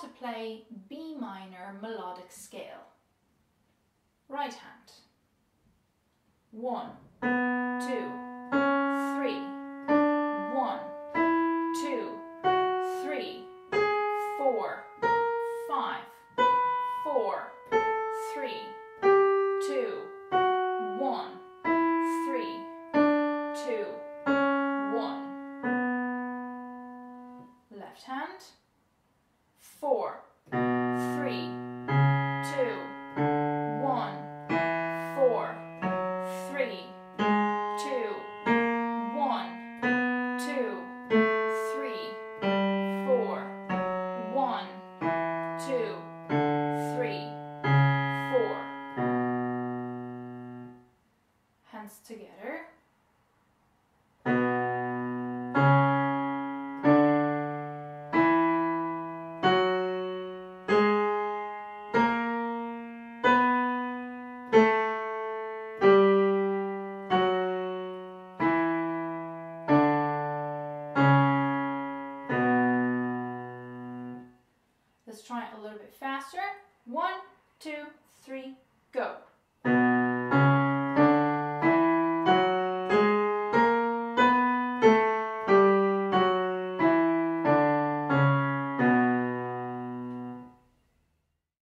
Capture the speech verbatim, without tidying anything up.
to play B minor melodic scale. Right hand. One, two, three. One, two, three, four, five, four, three, two, one, three, two, one. Left hand. Four, three, two, one, four, three, two, one, two, three, four, one, two, three, four. Hands together. Let's try it a little bit faster. One, two, three, go.